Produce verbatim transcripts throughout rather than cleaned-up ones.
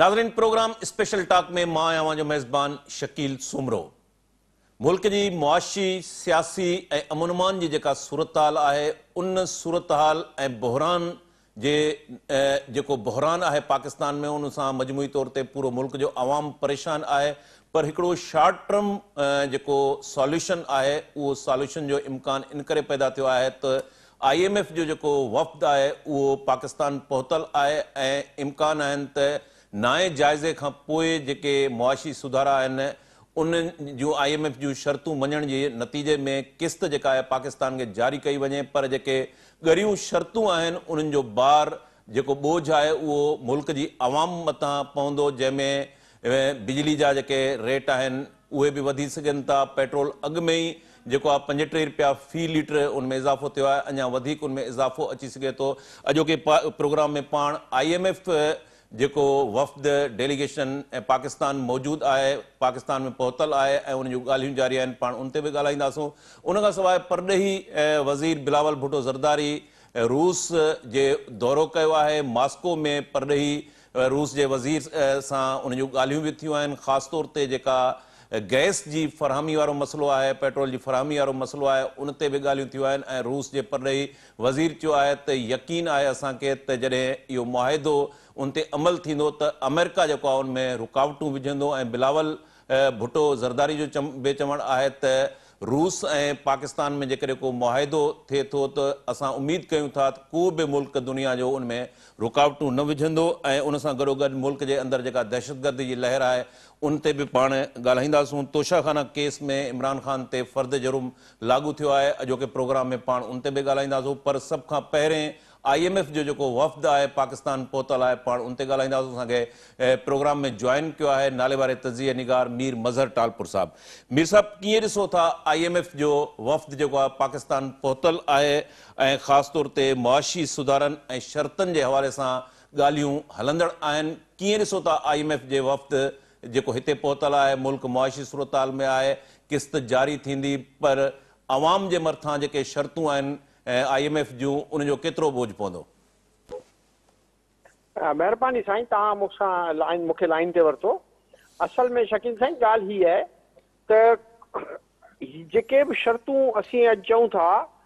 नाज़रीन, programme special talk में मां आवां जो मेज़बान शकील सुमरो। मुल्क की मुआशी सियासी ए अमन की जेका सूरत हाल है, उन सूरत हाल ए बहरान जे जेको बहरान है पाकिस्तान में, उन सां मजमूई तौर ते पूरो मुल्क जो आवाम परेशान है। पर हिकिड़ो शॉर्ट टर्म जेको सॉल्यूशन है, वो सॉल्यूशन जो इम्कान इन करे पैदा थो है तो आई एम एफ जो जेको वफ़द है वो पाकिस्तान पहुतल है ए इम्कान आहिनि त नाए जाइज़े खां पोइ जेके मुआशी सुधारा आहिनि उन जो आई एम एफ जूं शर्तूं मञण जे नतीजे में किस्त जेका है पाकिस्तान के जारी कई वञे। पर जेके ॻरियूं शर्तूं आहिनि उन्हनि जो बार जेको बोझ है वो मुल्क की आवाम मथां पवंदो, जंहिंमें बिजली जा जेके रेट आहिनि उहे बि वधी सघनि था। पेट्रोल अघ में ही जेको आहे पंजटीह रुपया फी लीटर उनमें इज़ाफ़ो थियो आहे, अञा वधीक उनमें इज़ाफ़ो अची सघे थो। अॼोके प्रोग्राम में पाण आई एम एफ जेको वफ़द डेलीगेशन ऐं पाकिस्तान मौजूद है, पाकिस्तान में पहुतल है ऐं उन जूं ॻाल्हियूं जारी आहिनि, पाण उन ते बि ॻाल्हाईंदासूं। उन खां सवाइ परॾेही वज़ीर बिलावल भुट्टो ज़रदारी रूस जे दौरो कयो आहे। मॉस्को में परॾेही रूस जे वज़ीर सां उन जूं ॻाल्हियूं बि थियूं आहिनि। ख़ासि तौर ते जेका गैस की फरहमी वारो मसलो है, पेट्रोल की फरहमी वारो मसलो है, उन ते भी ॻाल्हियूं थियूं आहिनि। ऐं रूस जे परॾेही वज़ीर चयो आहे त यकीन आहे असांखे त जॾहिं इहो मुआहिदो उन ते अमल थींदो त अमेरिका जेको आहे उनमें रुकावटूं विझंदो। ऐं बिलावल भुट्टो ज़रदारी जो चम बे चवणु आहे त रूस ऐं पाकिस्तान में जेकॾहिं को मुआहिदो थिए थो त असां उम्मीद कयूं था त को बि मुल्क दुनिया जो उनमें रुकावटूं न विझंदो। ऐं उन सां गॾोगॾु मुल्क जे अंदरि जेका दहशतगर्दी जी लहर आहे उन ते बि पाण ॻाल्हाईंदासूं। तोशाखाना केस में इमरान ख़ान ते फ़र्द जुर्म लागू थियो आहे, अॼोके प्रोग्राम में पाण उन ते बि ॻाल्हाईंदासूं। पर सभ खां पहिरें आई एम एफ जो जेको वफ़द है पाकिस्तान पहुतल है, पाण उन ते ॻाल्हाईंदासूं। असांखे प्रोग्राम में ज्वाइन किया है नाले वारे तज़िये निगार मीर मज़हर टालपुर साहब। मीर साहब, कीअं ॾिसो था आई एम एफ जो वफ़द जेको आहे पाकिस्तान पहुतल है ऐं ख़ासि तौर ते मुआशी सुधारनि ऐं शर्तनि जे हवाले सां ॻाल्हियूं हलंदड़ आहिनि, कीअं ॾिसो था आई एम एफ जे वफ़द जेको हिते पहुतल है, मुल्क मुआशी सूरत हाल में है, किस्त जारी थींदी पर अवाम जे मथां जेके शर्तूं आहिनि आई एम एफ जूं उन जो केतिरो बोझ पवंदो? महिरबानी साईं, तव्हां मूंसां लाइन मूंखे लाइन ते वरितो। असल में शकील साईं ॻाल्हि हीअ आहे त जेके बि शर्तूं असीं अॼु चऊं था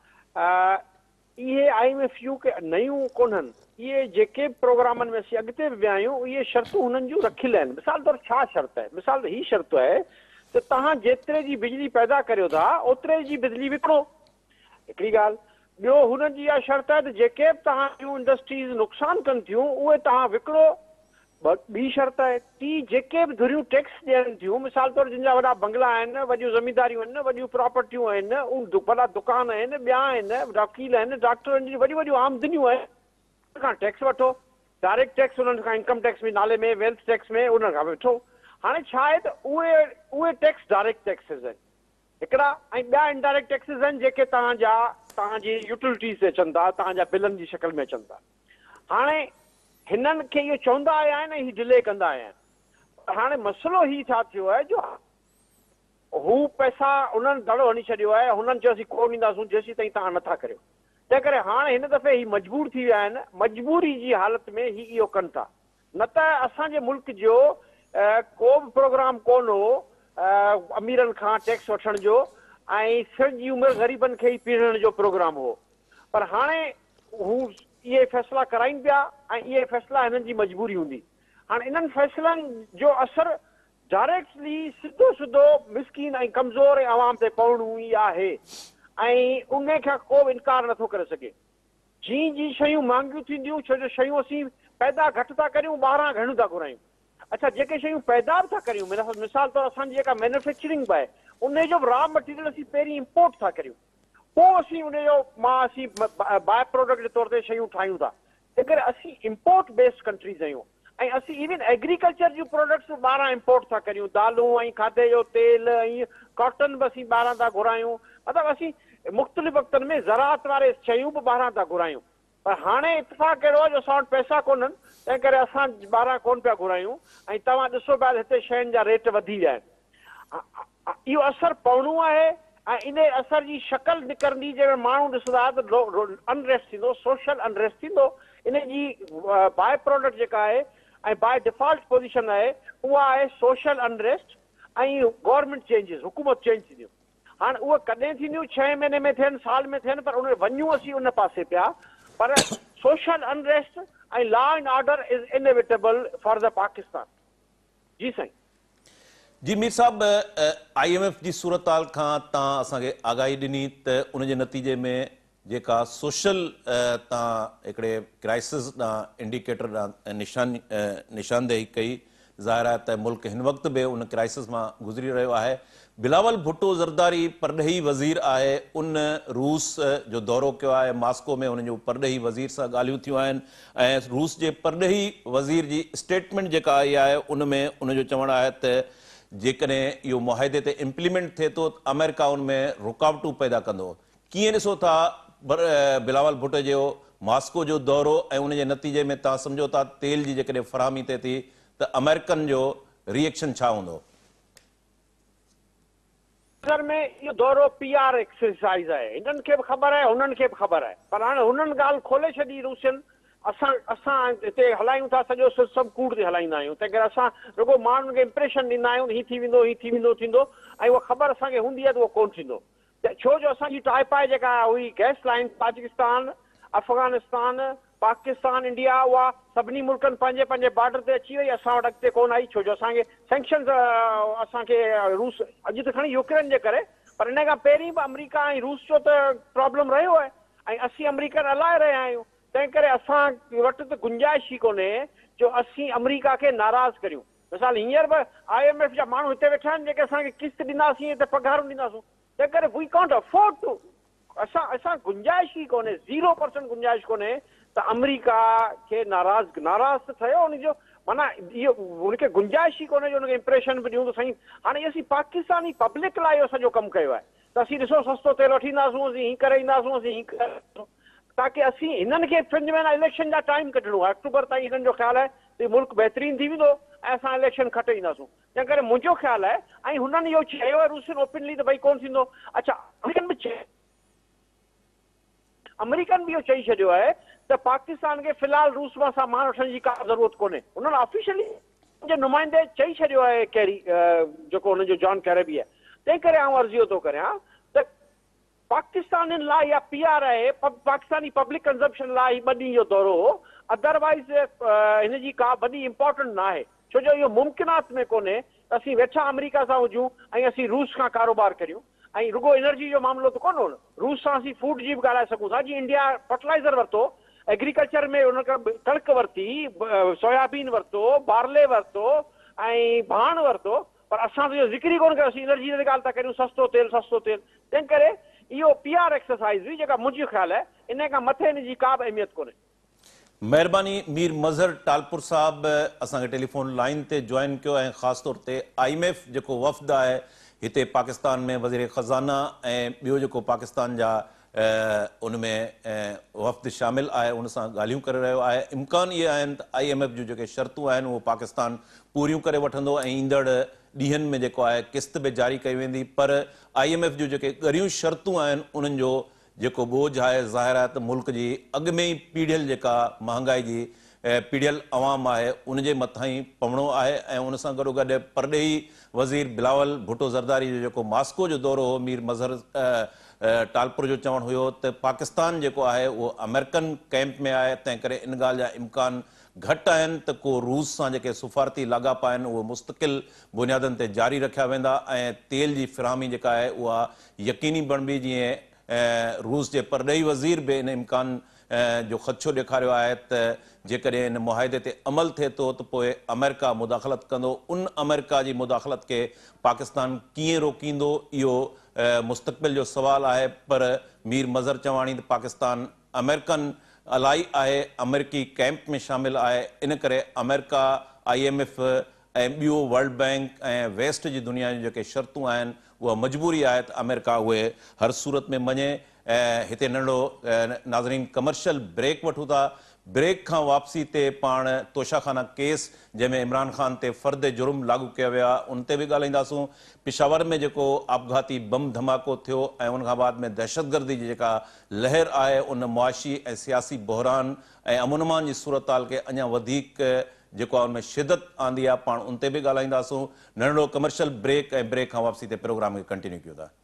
इहे आई एम एफ जूं के नयूं कोन्हनि। इहे जेके प्रोग्रामनि में असीं अॻिते बि विया आहियूं इहे शर्तूं हुननि जूं रखियल आहिनि। मिसाल तौरु छा शर्त आहे? मिसाल ही शर्त आहे त तव्हां जेतिरे जी बिजली पैदा करियो था ओतिरे जी बिजली विकिणो, हिकिड़ी ॻाल्हि। ॿियो हुननि जी इहा शर्त आहे त जेके बि तव्हां जूं इंडस्ट्रीज़ नुक़सान कनि थियूं उहे तव्हां विकिणो, ॿी शर्त आहे। टी, जेके बि धुरियूं टैक्स ॾियनि थियूं, मिसाल तौरु जिन जा वॾा बंगला आहिनि, वॾियूं ज़मीनदारियूं आहिनि, वॾियूं प्रॉपर्टियूं आहिनि, उन वॾा दुकान आहिनि, ॿिया आहिनि, वकील आहिनि, डॉक्टर आहिनि, जी वॾियूं वॾियूं आमदनियूं आहिनि, उन खां टैक्स वठो। डायरेक्ट टैक्स उन्हनि खां इनकम टैक्स में नाले में, वेल्थ टैक्स में उन खां वठो। हाणे छा आहे त उहे उहे टैक्स डायरेक्ट टैक्सिस आहिनि हिकिड़ा, ऐं ॿिया इनडायरेक्ट टैक्सिस आहिनि जेके तव्हांजा तव्हांजी यूटिलिटीज़ ते अचनि था, तव्हांजा बिलनि जी शक्ल में अचनि था। हाणे हिननि खे इहो चवंदा आया आहिनि ऐं हीउ डिले कंदा आया आहिनि। हाणे मसइलो ही छा थियो आहे जो हू पैसा उन्हनि दड़ो हणी छॾियो आहे, हुननि चयो असीं कोन ॾींदासूं जेसीं ताईं तव्हां नथा करियो। तंहिं करे हाणे हिन दफ़े ही मजबूर थी विया आहिनि, मजबूरी जी हालत में ही इहो कनि था। न त असांजे मुल्क जो को बि प्रोग्राम कोन हो अमीरनि खां टैक्स वठण जो ऐं सॼी उमिरि ग़रीबनि खे ई पीड़ण जो प्रोग्राम हो। पर हाणे हू इहे फ़ैसिला कराइनि पिया ऐं इहे फ़ैसिला हिननि जी मजबूरी हूंदी। हाणे इन्हनि फ़ैसिलनि जो असरु डायरेक्टली सिधो सिधो मिसकीन ऐं कमज़ोर ऐं आवाम ते पवणो ई आहे ऐं उन खां को बि इनकार नथो करे सघे। जीअं जीअं शयूं महांगियूं थींदियूं, छो जो शयूं असीं पैदा घटि था करियूं, ॿाहिरां घणियूं था घुरायूं। अच्छा, जेके शयूं पैदा बि था करियूं, मिसाल तौरु असांजी जेका मैन्युफैक्चरिंग बि आहे उन जो बि रॉ मटीरियल असीं पहिरीं इम्पोर्ट था करियूं, पोइ असीं उनजो मां असीं बाय प्रोडक्ट जे तौर ते शयूं ठाहियूं था। तंहिं करे असीं इम्पोर्ट बेस्ड कंट्रीज़ आहियूं ऐं असीं इवन एग्रीकल्चर जूं प्रोडक्ट्स ॿाहिरां इम्पोर्ट था करियूं, दालूं ऐं खाधे जो तेल ऐं कॉटन बि असीं ॿाहिरां था घुरायूं। मतिलबु असीं मुख़्तलिफ़ वक़्तनि में ज़राअत वारे शयूं बि ॿाहिरां था घुरायूं। पर हाणे इतफ़ाक़ कहिड़ो आहे जो असां वटि पैसा कोन्हनि, तंहिं करे असां ॿाहिरां कोन पिया घुरायूं ऐं तव्हां ॾिसो पिया हिते शयुनि जा रेट वधी विया आहिनि। इहो असरु पवणो आहे ऐं इन असर जी शक्ल निकिरंदी जंहिंमें माण्हू ॾिसंदा त अनरेस्ट थींदो, सोशल अनरेस्ट थींदो। इन जी बाय प्रोडक्ट जेका आहे ऐं बाय डिफॉल्ट पोजीशन आहे उहा आहे सोशल अनरेस्ट ऐं गवर्नमेंट चेंजिस, हुकूमत चेंज थींदियूं। हाणे उहे कॾहिं थींदियूं, छह महीने में थियनि, साल में थियनि, पर उन वञूं असीं उन पासे पिया। पर सोशल अनरेस्ट ऐं law and order is inevitable for the Pakistan. जी साईं। जी Mir sahab, I M F जी सूरत हाल खां तव्हां असांखे आगाही ॾिनी त उन जे नतीजे में जेका सोशल तव्हां हिकिड़े क्राइसिस ॾांहुं इंडिकेटर ॾांहुं निशान निशानदेही कई, ज़ाहिर आहे त मुल्क हिन वक़्तु बि उन क्राइसिस मां गुज़री रहियो आहे। बिलावल भुट्टो ज़रदारी परॾेही वज़ीर आहे, उन रूस जो दौरो कयो आहे, मॉस्को में उन जो परॾेही वज़ीर सां ॻाल्हियूं थियूं आहिनि ऐं रूस जे परॾेही वज़ीर जी स्टेटमेंट जेका आई आहे उन में उन जो चवणु आहे त जेकॾहिं इहो मुआहिदे ते इम्प्लीमेंट थिए थो त अमेरिका उन में रुकावटूं पैदा कंदो। कीअं ॾिसो था बिलावल भुट्टो जो मॉस्को जो दौरो ऐं उन जे नतीजे में तव्हां सम्झो था तेल जी जेकॾहिं फ़राहमी थिए थी त अमेरिकन जो रिएक्शन छा हूंदो? नज़र में इहो दौरो पी आर एक्सरसाइज़ आहे, हिननि खे बि ख़बर आहे, हुननि खे बि ख़बर आहे, पर हाणे हुननि ॻाल्हि खोले छॾी रूसियन। असां असां हिते हलायूं था, सॼो सभु कूड़ ते हलाईंदा आहियूं, तंहिं करे असां रुॻो माण्हुनि खे इम्प्रेशन ॾींदा आहियूं हीअ थी वेंदो, हीअ थी वेंदो थींदो, ऐं उहा ख़बर असांखे हूंदी आहे त उहो कोन्ह थींदो। त छो जो असांजी टाइप आहे जेका हुई gas line Tajikistan, Afghanistan, Pakistan, India, उहा सभिनी मुल्कनि पंहिंजे पंहिंजे बॉर्डर ते अची वई, असां वटि अॻिते कोन आई। छो जो असांखे सैंक्शन्स असांखे रूस अॼु त खणी यूक्रेन जे करे, पर इन खां पहिरीं बि अमरीका ऐं रूस जो त प्रॉब्लम रहियो आहे ऐं असीं अमरीकन हलाए रहिया आहियूं। तंहिं करे असां वटि त गुंजाइश ई कोन्हे जो असीं अमरीका खे नाराज़ करियूं। मिसाल हींअर बि आई एम एफ जा माण्हू हिते वेठा आहिनि जेके असांखे किस्त ॾींदासीं त पघारूं ॾींदासीं, तंहिं करे वी कांट अफोर्ड टू, असां असां गुंजाइश ई कोन्हे, ज़ीरो परसेंट गुंजाइश कोन्हे त अमरीका खे नाराज़ नाराज़ त थियो उनजो, माना इहो उनखे गुंजाइश ई कोन्हे जो उनखे इम्प्रेशन बि ॾियूं त साईं हाणे असीं पाकिस्तानी पब्लिक लाइ इहो सॼो कमु कयो आहे त असीं ॾिसो सस्तो तेल वठी ईंदासीं, असीं हीअं करे ईंदासीं, असीं हीअं करे, ताकी असीं हिननि खे पंज महीना इलेक्शन जा टाइम कढणो आहे, अक्टूबर ताईं हिननि जो ख़्यालु आहे त मुल्क बहितरीन थी वेंदो ऐं असां इलेक्शन खटे ईंदासीं। तंहिं करे मुंहिंजो ख़्यालु आहे, ऐं हुननि इहो चयो आहे रूसियन ओपनली त भई कोन्ह थींदो। अच्छा, अमेरिकन बि चए अमेरिकन बि इहो चई छॾियो आहे त पाकिस्तान खे फ़िलहाल रूस मां सामान वठण जी का ज़रूरत कोन्हे। उन्हनि ऑफिशियली जे नुमाइंदे चई छॾियो आहे कैरी जेको हुनजो जॉन कैरेबी आहे। तंहिं करे आउं अर्ज़ियो थो करियां त पाकिस्तान लाइ या पी आर आहे, पाकिस्तानी पब्लिक कंज़प्शन लाइ ॿ ॾींहं जो दौरो हो, अदरवाइज़ हिन जी का वॾी इम्पोर्टेंट न आहे, छो जो इहो मुमकिनात में कोन्हे त असीं वेठा अमरीका सां हुजूं ऐं असीं रूस खां कारोबार करियूं। ऐं रुॻो एनर्जी जो मामिलो त कोन हो, रूस सां असीं फूड जी बि ॻाल्हाए सघूं था। जीअं इंडिया फर्टिलाइज़र वरितो, एग्रीकल्चर में हुन खां कणिक वरिती, सोयाबीन वरितो, बारले वरितो ऐं भाण वरितो, पर असां त इहो ज़िक्र ई कोन कयो, असीं एनर्जी जी ॻाल्हि था करियूं, सस्तो तेल सस्तो तेल। तंहिं करे इहो पी आर एक्सरसाइज़ हुई जेका मुंहिंजो ख़्यालु आहे, इन खां मथे हिन जी का बि अहमियत कोन्हे। महिरबानी मीर मज़हर टालपुर साहब असांखे टेलीफोन लाइन ते जॉइन कयो ऐं ख़ासि तौर ते आई एम एफ जेको वफ़द आहे हिते पाकिस्तान में वज़ीर ख़ज़ाना ऐं ॿियो जेको पाकिस्तान जा उन में वफ़द शामिल आहे उन सां ॻाल्हियूं करे रहियो आहे। इम्कान इहे आहिनि त आई एम एफ जूं जेके शर्तूं आहिनि उहो पाकिस्तान पूरियूं करे वठंदो ऐं ईंदड़ ॾींहंनि में जेको आहे किस्त बि जारी कई वेंदी, पर आई एम एफ जूं जेके ॻरियूं शर्तूं आहिनि उन्हनि जो जेको बोझ आहे, ज़ाहिर आहे त मुल्क जी अॻु में ई पीढ़ियल जेका महांगाई जी पीढ़ियल अवाम आहे उनजे मथां ई पवणो आहे। ऐं उन सां गॾोगॾु परॾेही वज़ीर बिलावल भुट्टो ज़रदारी जो जेको मॉस्को जो दौरो हो, मीर मज़हर टालपुर जो चवणु हुयो त पाकिस्तान जेको आहे उहो अमेरिकन कैंप में आहे, तंहिं करे इन ॻाल्हि जा इम्कान घटि आहिनि त को रूस सां जेके सुफ़ारती लाॻापा आहिनि उहे मुस्तक़िल बुनियादनि ते जारी रखिया वेंदा ऐं तेल जी फ़िराहमी जेका आहे उहा यकीनी बणिबी। जीअं रूस जे परॾेही वज़ीर बि इन इम्कान जो ख़दशो ॾेखारियो आहे त जेकॾहिं इन मुआहिदे ते अमल थिए थो त पोइ अमेरिका मुदाख़लत कंदो। उन अमेरिका जी मुदाख़लत खे पाकिस्तान कीअं रोकींदो इहो मुस्तक़बिल जो सुवालु आहे, पर मीर मज़हर चवाणी त पाकिस्तान अमेरिकन अलाई आहे, अमेरिकी कैंप में शामिल आहे, इन करे अमेरिका आई एम एफ ऐं ॿियो वर्ल्ड बैंक ऐं वेस्ट जी दुनिया जूं जेके शर्तूं आहिनि उहा मजबूरी आहे त अमेरिका उहे हर सूरत में मञे। ऐं हिते नंढो नाज़रीन कमर्शियल ब्रेक वठूं था। ब्रेक खां वापसी ते पाण तोशाखाना केस जंहिंमें इमरान ख़ान ते फ़र्द जुर्म लागू कया विया उन ते बि ॻाल्हाईंदासूं। पिशावर में जेको आपघाती बम धमाको थियो ऐं उनखां बाद में दहशतगर्दी जी जेका लहर आहे उन मुआशी ऐं सियासी बहरान ऐं अमुन अमान जी सूरत हाल खे अञा वधीक जेको आहे उनमें शिदत आंदी आहे, पाण उन ते बि ॻाल्हाईंदासूं। नंढिड़ो कमर्शियल ब्रेक ऐं ब्रेक खां वापसी ते प्रोग्राम खे कंटिन्यू कयूं था।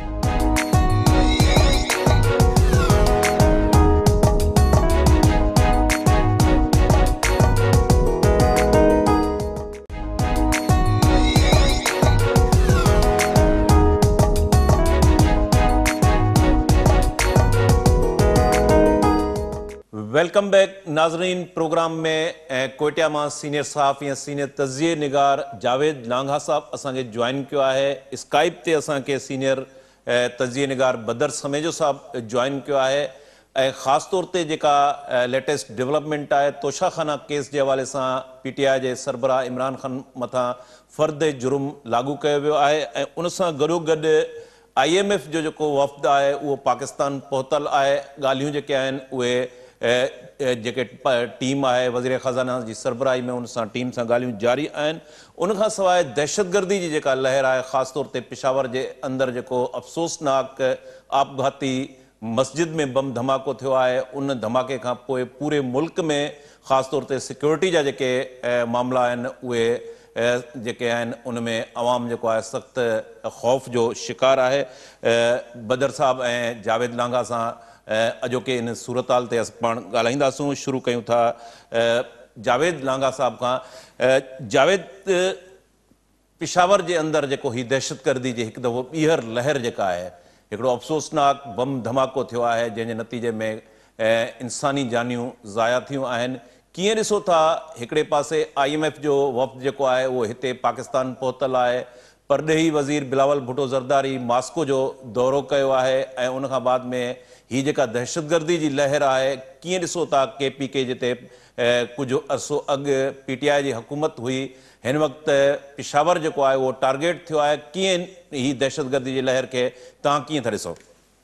वेलकम बैक नाजरीन। प्रोग्राम में कोयटिया में सीनियर सहाफ़ी सीनियर तज़िये निगार जावेद लांघा साहब असांखे ज्वाइन किया है। स्काइप ते असांखे सीनियर तज़िये निगार बदर समेजो साहब ज्वाइन किया है। ख़ास तौर ते जेका लेटेस्ट डेवलपमेंट है तोशाखाना केस के हवाले से पीटीआई के सरबराह इमरान खान मथा फर्द जुर्म लागू किया वियो है। उन सां गॾोगॾु आई एम एफ जो जो वफ़द है वो पाकिस्तान पहुतल है। ॻाल्हियूं जेके आहिनि उहे जेके टीम है वज़ीर ख़ज़ाना की सरबराही में उन सां टीम सां ॻाल्हियूं जारी आहिनि। उन खां सवाइ दहशतगर्दी जी जेका लहर है ख़ास तौर ते पिशावर के अंदर जो अफ़सोसनाक आपघाती मस्जिद में बम धमाको थियो है, उन धमाके खां पोइ पूरे मुल्क में ख़ास तौर ते सिक्योरिटी जा जेके मामला आहिनि उहे जेके आहिनि उनमें अवाम जेको आहे सख़्त ख़ौफ़ जो शिकार है। बदर साहब ऐं जावेद लांघा सां अॼोके इन सूरत हाल ते पाण ॻाल्हाईंदासूं। शुरू कयूं था जावेद लांघा साहब खां। जावेद, पिशावर जे अंदर जेको ही दहशतगर्दी जी हिकु दफ़ो ॿीहर लहर जेका है, हिकिड़ो अफ़सोसनाक बम धमाको थियो आहे जंहिंजे नतीजे में इंसानी जानियूं ज़ाया थियूं आहिनि। कीअं ॾिसो था हिकिड़े पासे आई एम एफ जो वफ़द जेको आहे उहो हिते पाकिस्तान पहुतल आहे, परॾेही वज़ीर बिलावल भुट्टो ज़रदारी मास्को जो दौरो कयो आहे ऐं उन खां बाद में ही जेका दहशतगर्दी जी लहर आहे कीअं ॾिसो था के पी के जिते कुझु अरसो अॻु पी टी आई जी हुकूमत हुई, हिन वक़्तु पिशावर जेको आहे उहो टारगेट थियो आहे। कीअं ही दहशतगर्दी जी लहर खे तव्हां कीअं था ॾिसो?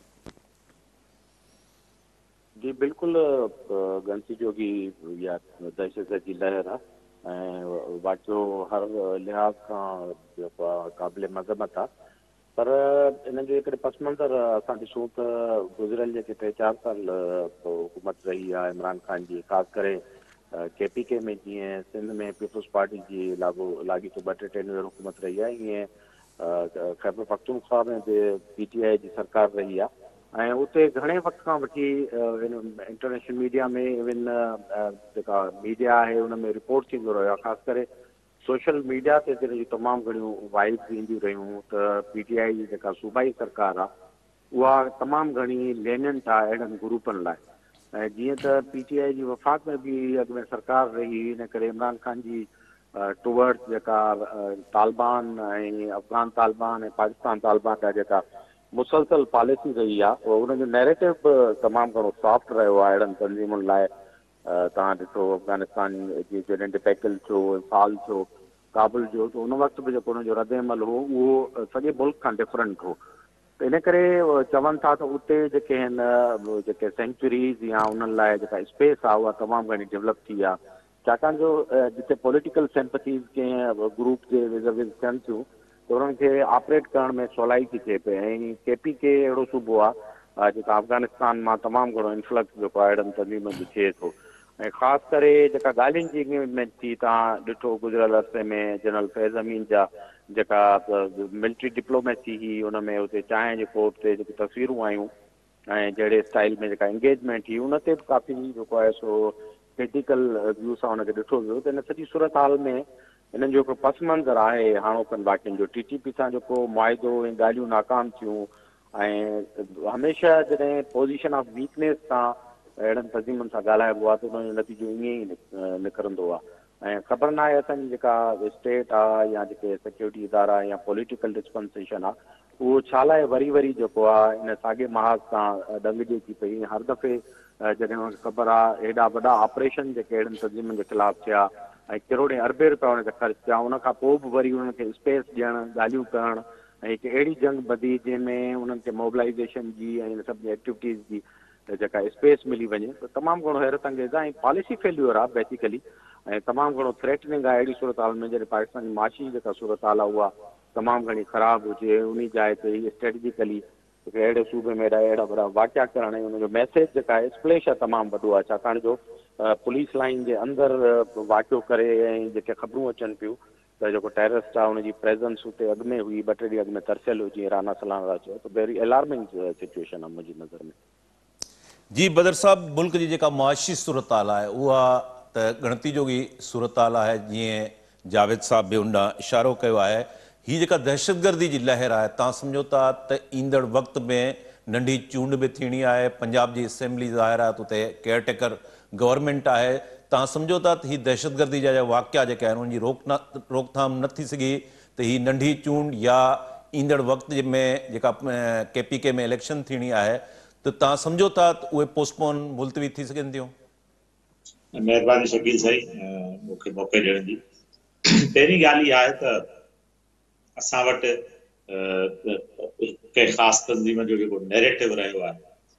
जी बिल्कुल गंसी जोगी या दहशतगर्दी जी लहर आहे ऐं वाक़ियो हर लिहाज़ खां जेको आहे क़ाबिल मज़म्मत आहे। पर इन जो हिकिड़े पस मंज़र असां ॾिसूं त गुज़िरियल जेके टे चारि साल हुकूमत रही आहे इमरान ख़ान जी, ख़ासि करे के पी के में जीअं सिंध में पीपुल्स पार्टी जी लागू लाॻीतो ॿ टे टेन हुकूमत रही आहे, ईअं खैबर पख्तूनख्वा में बि पी टी आई जी सरकार रही आहे ऐं उते घणे वक़्त खां वठी इंटरनेशनल मीडिया में इवन जेका मीडिया आहे उन में रिपोर्ट थींदो रहियो आहे। ख़ासि करे सोशल मीडिया ते जॾहिं तमामु घणियूं वाइब्स ईंदियूं रहियूं त पी टी आई जी जेका सूबाई सरकार आहे उहा तमामु घणी लेनियंट आहे अहिड़नि ग्रुपनि लाइ। ऐं जीअं त पी टी आई जी वफ़ाक़ में बि अॻ में सरकार रही, इन करे इमरान ख़ान जी टुवर्ड्स जेका तालिबान ऐं अफ़गान तालिबान ऐं पाकिस्तान तालिबान जा जेका मुसलसल पॉलिसी रही आहे उहो उनजो नैरेटिव बि तमामु घणो सॉफ्ट रहियो आहे अहिड़नि तंज़ीमुनि लाइ। तव्हां ॾिठो अफ़गानिस्तान जी जॾहिं डिपेकल थियो, इम्फाल थियो, काबुल जो, त उन वक़्तु बि जेको हुनजो रद अमल हो उहो सॼे मुल्क खां डिफरेंट हो। त इन करे चवनि था त उते जेके आहिनि जेके सेंचुरीज़ या उन्हनि लाइ जेका स्पेस आहे उहा तमामु घणी डेवलप थी आहे, छाकाणि जो जिते पॉलिटिकल सिंपथीज़ कंहिं ग्रुप जे विज़ विज़ थियनि थियूं त उन्हनि खे ऑपरेट करण में सवलाई थी थिए पई। ऐं के पी के अहिड़ो सूबो आहे जेका अफ़गानिस्तान मां तमामु घणो इन्फ्लक्स जेको आहे अहिड़नि तंज़ीमुनि जो थिए थो। ऐं ख़ासि करे जेका ॻाल्हियुनि जी इंगेजमेंट थी, तव्हां ॾिठो गुज़िरियल अरसे में जनरल फैज़ अमीन जा जेका मिलिट्री डिप्लोमेसी हुई उन में उते चांहि जे कोप ते जेकी तस्वीरूं आयूं ऐं जहिड़े स्टाइल में जेका इंगेजमेंट हुई उन ते बि काफ़ी जेको आहे सो क्रिटिकल व्यू सां हुनखे ॾिठो वियो। त इन सॼी सूरत हाल में इन्हनि जो हिकिड़ो पस मंज़र आहे हाणोकनि वाक़ियुनि जो। टी टी पी सां जेको मुआइदो ऐं ॻाल्हियूं नाकाम थियूं ऐं हमेशह जॾहिं पोज़ीशन ऑफ वीकनेस सां अहिड़नि तंज़ीमुनि सां ॻाल्हाइबो आहे त उनजो नतीजो ईअं ई निकिरंदो आहे। ऐं ख़बर न आहे असांजी जेका स्टेट आहे या जेके सिक्योरिटी इदारा या पॉलिटिकल डिस्पेंसेशन आहे उहो छा लाइ वरी वरी जेको आहे इन साॻे महाज़ सां ॾंगजे थी पई। हर दफ़े जॾहिं हुनखे ख़बर आहे हेॾा वॾा ऑपरेशन जेके अहिड़नि तंज़ीमुनि जे ख़िलाफ़ थिया ऐं किरोड़े अरबे रुपया हुन ते ख़र्चु थिया, उनखां पोइ बि वरी उन्हनि खे स्पेस ॾियणु, ॻाल्हियूं करणु ऐं हिकु अहिड़ी जंग ॿधी जंहिंमें उन्हनि खे मोबिलाइज़ेशन जी ऐं इन सभिनी एक्टिविटीज़ जी जेका स्पेस मिली वञे त तमामु घणो हैरत अंगेज़ आहे ऐं पॉलिसी फेल्यूअर आहे बेसिकली ऐं तमामु घणो थ्रेटनिंग आहे अहिड़ी सूरत हाल में जॾहिं पाकिस्तान जी माशी जेका सूरत हाल आहे उहा तमामु घणी ख़राबु हुजे। उन जाइ ते हीअ स्ट्रेटजिकली अहिड़े सूबे में अहिड़ा अहिड़ा वॾा वाक़िया करण ऐं हुनजो मैसेज जेका आहे स्प्लेश आहे तमामु वॾो आहे, छाकाणि जो पुलिस लाइन जे अंदरि वाक़ियो करे ऐं जेके ख़बरूं अचनि पियूं त जेको टेररिस्ट आहे हुनजी प्रेज़ेंस हुते अॻु में हुई, ॿ टे ॾींहं अॻु में तरसियल हुई, जीअं राना सलाना चयो, त वेरी अलार्मिंग सिचुएशन आहे मुंहिंजी नज़र में। जी बदर साहब, मुल्क जी जेका मुआशी सूरत हाल आहे उहा त ॻणती जोगी सूरत हाल आहे। जीअं जावेद साहब बि उन ॾांहुं इशारो कयो आहे, हीअ जेका दहशतगर्दी जी लहर आहे, तव्हां सम्झो था त ईंदड़ वक़्त में नंढी चूंड बि थीणी आहे। पंजाब जी असेंबली ज़ाहिर आहे त उते केयरटेकर गवर्नमेंट आहे। तव्हां सम्झो था त हीअ दहशतगर्दी जा वाक़िया जेके आहिनि उनजी रोक न रोकथाम न थी सघी त हीअ नंढी चूंड या ईंदड़ वक़्त में जेका के पी के में इलेक्शन थीणी आहे त तव्हां सम्झो था त उहे पोस्टपोन मुलतवी थी सघनि थियूं? महिरबानी शकील साईं मूंखे मौक़ो ॾियण जी। पहिरीं ॻाल्हि इहा आहे त असां वटि कंहिं ख़ासि तंज़ीम जो जेको नैरेटिव रहियो आहे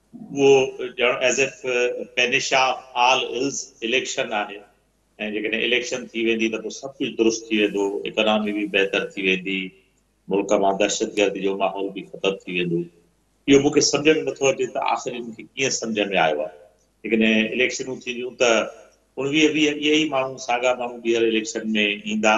उहो ॼण एज़ इफ पेनिशा ऑल इल्स इलेक्शन आहे, ऐं जेकॾहिं इलेक्शन थी वेंदी त पोइ सभु कुझु दुरुस्त थी वेंदो, इकोनॉमी बि बहितर थी वेंदी, मुल्क मां दहशतगर्दी जो माहौल बि ख़तमु थी वेंदो। इहो मूंखे सम्झ में नथो अचे त आख़िर मूंखे कीअं सम्झ में आयो आहे। जेकॾहिं इलेक्शनूं थींदियूं त उणिवीह वीह इहे ई माण्हू साॻा माण्हू ॿीहर इलेक्शन में ईंदा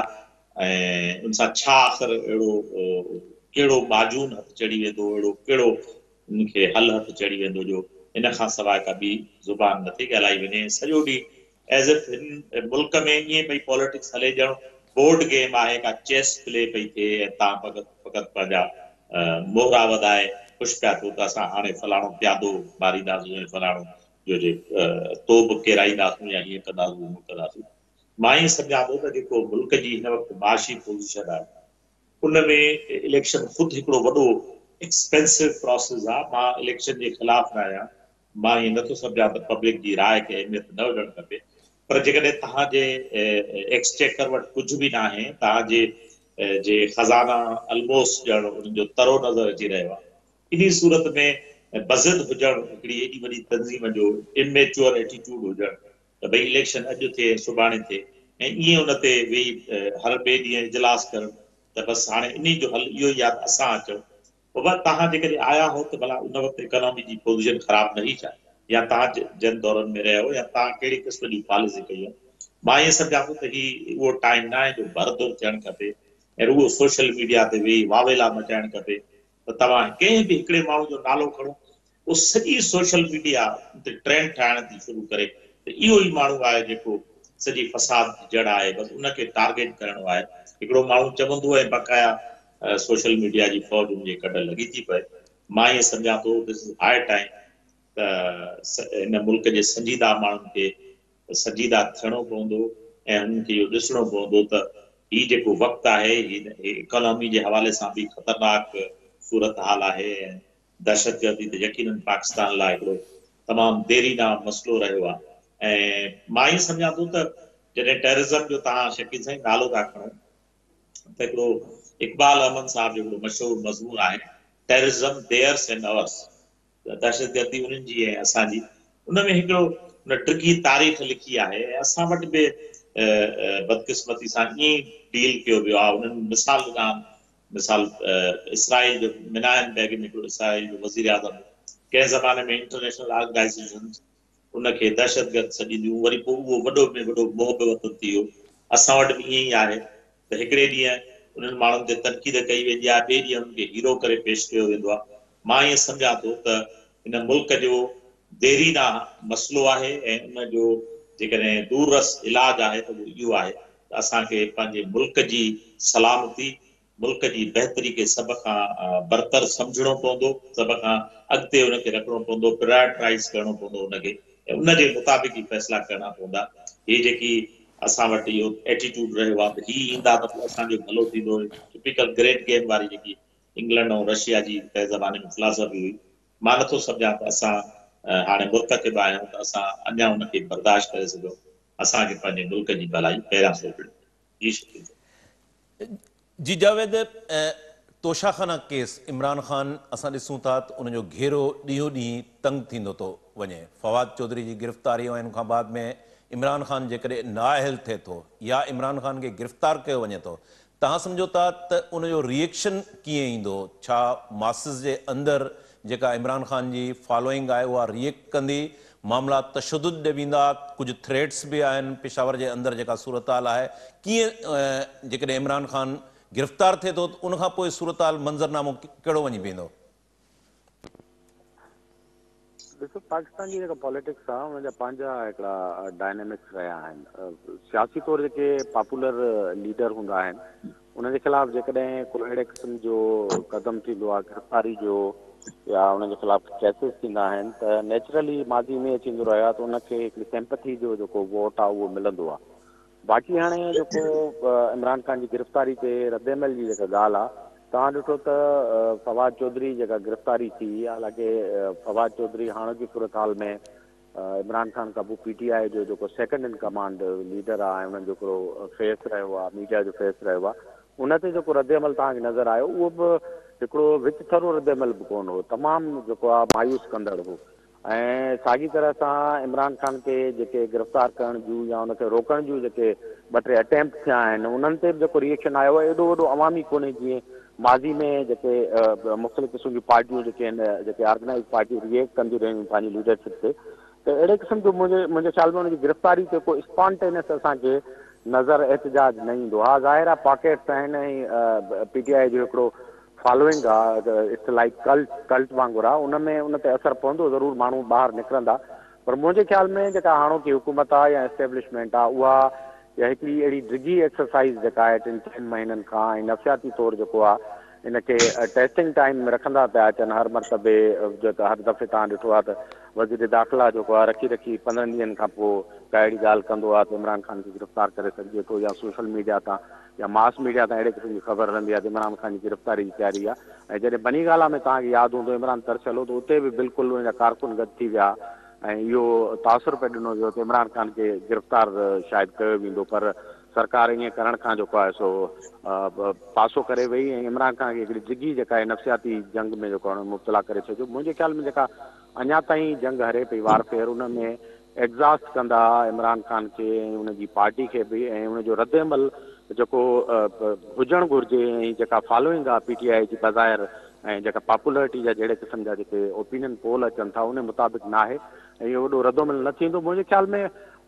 ऐं उन सां छा आख़िर अहिड़ो कहिड़ो माजून हथु चढ़ी वेंदो, अहिड़ो कहिड़ो उनखे हल हथु चढ़ी वेंदो जो इन खां सवाइ का ॿी ज़ुबान नथी ॻाल्हाई वञे। सॼो ॾींहुं एज़ इफ हिन मुल्क में ईअं भई पॉलिटिक्स हले ॼण बोर्ड गेम आहे, का चेस प्ले पई थिए ऐं तव्हां फ़क़ति फ़क़ति पंहिंजा मोहरा वधाए ख़ुशि पिया थियो त असां हाणे फलाणो प्यादो मारींदासीं, फलाणो जो जे तोब केराईंदासीं या हीअं कंदासीं हूअं कंदासीं। मां ईअं सम्झां थो त जेको मुल्क जी हिन वक़्तु माशी पोज़ीशन आहे उन में इलेक्शन ख़ुदि हिकिड़ो वॾो एक्सपेंसिव प्रोसेस आहे। मां इलेक्शन जे ख़िलाफ़ न आहियां, मां ईअं नथो सम्झां त पब्लिक जी राय खे अहमियत न हुजणु खपे, पर जेकॾहिं तव्हांजे एक्सचेकर वटि कुझु बि न आहे, तव्हांजे जे खज़ाना अलमोस्ट ॼण उन्हनि जो तरो नज़र अची रहियो आहे, इन सूरत में बज़द हुजणु हिकिड़ी एॾी वॾी तंज़ीम जो इमेच्योर एटीट्यूड हुजणु त भई इलेक्शन अॼु थिए सुभाणे थिए ऐं ईअं उन ते वेही हर ॿिए ॾींहुं इजलास करणु त बसि हाणे इन जो हल इहो ई आहे त असां अचूं। बाबा तव्हां जेकॾहिं आया हो त भला उन वक़्तु इकोनॉमी जी पोज़ीशन ख़राबु न हुई छा, या तव्हां जन दौरनि में रहियो, या तव्हां कहिड़ी क़िस्म जी पॉलिसी कई आहे? मां ईअं सम्झां थो त हीउ उहो टाइम न आहे जो भरदुर थियणु खपे ऐं रुॻो सोशल मीडिया ते वेही वावेला मचाइणु खपे त तव्हां कंहिं बि हिकिड़े माण्हू जो नालो खणो, उहो सॼी सोशल मीडिया ते ट्रेंड ठाहिण थी शुरू करे त इहो ई माण्हू आहे जेको सॼी फसाद जी जड़ आहे, बसि उनखे टारगेट करणो आहे। हिकिड़ो माण्हू चवंदो ऐं बक़ाया सोशल मीडिया जी फौज हुनजे कॾ लॻी थी पए। मां ईअं सम्झां थो दिस इज़ हाई टाइम त हिन मुल्क जे संजीदा माण्हुनि खे संजीदा थियणो पवंदो ऐं हुननि खे इहो ॾिसणो पवंदो त हीउ जेको वक़्तु आहे इकोनॉमी जे हवाले सां बि ख़तरनाक सूरत हाल आहे ऐं दहशतगर्दी त यकीनन पाकिस्तान लाइ हिकिड़ो तमामु देरीना मसइलो रहियो आहे। ऐं मां ईअं सम्झां थो त जॾहिं टेररिज़म जो तव्हां शकील साईं नालो था खणो त हिकिड़ो इक़बाल अहमद साहब जो हिकिड़ो मशहूरु मज़मून आहे, टेररिज़म देयर्स एंड अवर्स, दहशतगर्दी उन्हनि जी ऐं असांजी। उन में हिकिड़ो उन ट्रिकी तारीख़ लिखी आहे ऐं असां वटि बि बदकिस्मती सां ईअं ई डील कयो वियो आहे। उन्हनि मिसाल ॾिना, मिसाल इसराइल जो मिनायन बैगिन हिकिड़ो इसराइल जो वज़ीर आज़म कंहिं ज़माने में इंटरनेशनल ऑर्गेनाइज़ेशन उनखे दहशतगर्द सॾींदियूं, वरी पोइ उहो वॾो में वॾो मोह बि वतन थी वियो। असां वटि बि ईअं ई आहे त हिकिड़े ॾींहुं उन्हनि माण्हुनि ते तनक़ीद कई वेंदी आहे, ॿिए ॾींहुं हुनखे हीरो करे पेश कयो वेंदो आहे। मां ईअं सम्झां थो त हिन मुल्क जो देरीना मसइलो आहे ऐं उन जो जेकॾहिं दूररस इलाज आहे त उहो इहो आहे त असांखे पंहिंजे मुल्क जी सलामती, मुल्क जी बहितरी खे सभ खां बरतर सम्झणो पवंदो, सभ खां अॻिते हुनखे रखणो पवंदो, प्रायोरिटाइज़ करणो पवंदो हुनखे ऐं उनजे मुताबिक़ ई फ़ैसिला करणा पवंदा। हीअ जेकी असां वटि इहो एटीट्यूड रहियो आहे त हीअ ईंदा त पोइ असांजो भलो थींदो। टिपिकल ग्रेट गेम वारी जेकी इंग्लैंड ऐं रशिया जी तंहिं ज़माने में फिलासफ़ी हुई, मां नथो सम्झां त असां हाणे मुल्क खे बि आहियूं त असां अञा हुनखे बर्दाश्त करे सघूं। असांखे पंहिंजे मुल्क जी भलाई पहिरियां सोचणी। जी शुक्रिया। जी जावेद, तोशाखाना केस इमरान ख़ान असां ॾिसूं था त उनजो घेरो ॾींहों ॾींहुं तंग थींदो थो वञे। फवाद चौधरी जी गिरफ़्तारी ऐं खां बाद में इमरान ख़ान जेकॾहिं नाअहल थिए थो या इमरान ख़ान खे गिरफ़्तार कयो वञे थो, तव्हां सम्झो था त उनजो रिएक्शन कीअं ईंदो? छा मासिस जे अंदरि जेका इमरान ख़ान जी फॉलोइंग आहे उहा रिएक्ट कंदी? मामला तशद्दुद ॾे वेंदा, कुझु थ्रेट्स बि आहिनि पेशावर जे अंदरि जेका सूरत हाल आहे। कीअं जेकॾहिं इमरान ख़ान गिरफ़्तार थिए थो त उनखां पोइ सूरत हाल मंज़रनामो कहिड़ो वञी बीहंदो? ॾिसो, पाकिस्तान जी जेका पॉलिटिक्स आहे उनजा पंहिंजा हिकिड़ा डायनेमिक्स रहिया आहिनि। सियासी तौरु जेके पॉपुलर लीडर हूंदा आहिनि उनजे ख़िलाफ़ जेकॾहिं को अहिड़े क़िस्म जो क़दम थींदो आहे, गिरफ़्तारी जो या उनजे ख़िलाफ़ केसिस थींदा आहिनि, त नेचुरली माज़ी में थींदो रहियो आहे त उनखे हिकिड़ी सिंपैथी जो जेको वोट आहे उहो मिलंदो आहे। बाक़ी हाणे जेको इमरान ख़ान जी गिरफ़्तारी ते रद्दमल जी जेका ॻाल्हि आहे, तव्हां ॾिठो त फवाद चौधरी जेका गिरफ़्तारी थी, हालांकि फवाद चौधरी हाणोकी सूरत हाल में इमरान ख़ान खां पोइ पी टी आई जो जेको सेकेंड इन कमांड लीडर आहे, उन्हनि जो हिकिड़ो फेस रहियो आहे, मीडिया जो फेस रहियो आहे, उन ते जेको रद्दमल तव्हांखे नज़र आयो उहो बि हिकिड़ो विच थरो रद्दमल बि कोन हो, तमामु जेको आहे मायूस कंदड़ हो। ऐं साॻी तरह सां इमरान ख़ान खे जेके गिरफ़्तार करण जूं या उनखे रोकण जूं जेके ॿ टे अटैम्प्ट थिया आहिनि उन्हनि ते बि जेको रिएक्शन आयो आहे एॾो वॾो अवामी कोन्हे जीअं माज़ी में जेके मुख़्तलिफ़ क़िस्म जूं पार्टियूं जेके आहिनि, जेके ऑर्गेनाइज़ पार्टियूं रिएक्ट कंदियूं रहियूं पंहिंजी लीडरशिप ते, त अहिड़े क़िस्म जो मुंहिंजे मुंहिंजे ख़्याल में हुनजी गिरफ़्तारी ते को स्पॉन्टेनियस असांखे नज़र एहतजाज न ईंदो। हा, ज़ाहिर आहे पॉकेट्स आहिनि ऐं पी टी आई जो हिकिड़ो फॉलोइंग आहे, इट्स लाइक कल्ट कल्ट वांगुरु आहे, उन में उन ते असरु पवंदो, ज़रूरु माण्हू ॿाहिरि निकिरंदा। पर मुंहिंजे ख़्याल में जेका हाणोकी हुकूमत आहे या एस्टेब्लिशमेंट आहे उहा या हिकिड़ी अहिड़ी डिघी एक्सरसाइज़ जेका आहे टिनि चइनि महीननि खां ऐं नफ़सियाती तौरु जेको आहे इनखे टेस्टिंग टाइम में रखंदा पिया अचनि हर मरतबे, जेका हर दफ़े तव्हां ॾिठो आहे त वज़ीर दाख़िला जेको आहे रखी रखी पंद्रहंनि ॾींहंनि खां पोइ का अहिड़ी ॻाल्हि कंदो आहे त इमरान ख़ान खे गिरफ़्तार करे सघिजे थो, या सोशल मीडिया तां या मास मीडिया तां अहिड़े क़िस्म जी ख़बर रहंदी आहे त इमरान ख़ान जी गिरफ़्तारी जी तयारी आहे। ऐं जॾहिं बनी ॻाल्हि में तव्हांखे यादि हूंदो इमरान तरसियल हो त उते बि बिल्कुलु उनजा कारकुन गॾु थी विया ऐं इहो तासुर पियो ॾिनो वियो त इमरान ख़ान खे गिरफ़्तार शायदि कयो वेंदो, पर सरकार ईअं करण खां जेको आहे सो पासो करे वई ऐं इमरान ख़ान खे हिकिड़ी डिघी जेका आहे नफ़सियाती जंग में जेको आहे मुब्तला करे छॾियो। मुंहिंजे ख़्याल में जेका अञा ताईं जंग हरे पई वारफेयर, उन में एग्ज़ॉस्ट कंदा इमरान ख़ान खे ऐं उनजी पार्टी खे बि, ऐं उनजो रद्दमल जेको हुजणु घुरिजे ऐं जेका फॉलोइंग आहे पी टी आई जी बज़ाहिर ऐं जेका पॉपुलरिटी जा जहिड़े क़िस्म जा जेके ओपिनियन पोल अचनि था उन मुताबिक़ न आहे ऐं इहो वॾो रद्दमल न थींदो। मुंहिंजे ख़्याल में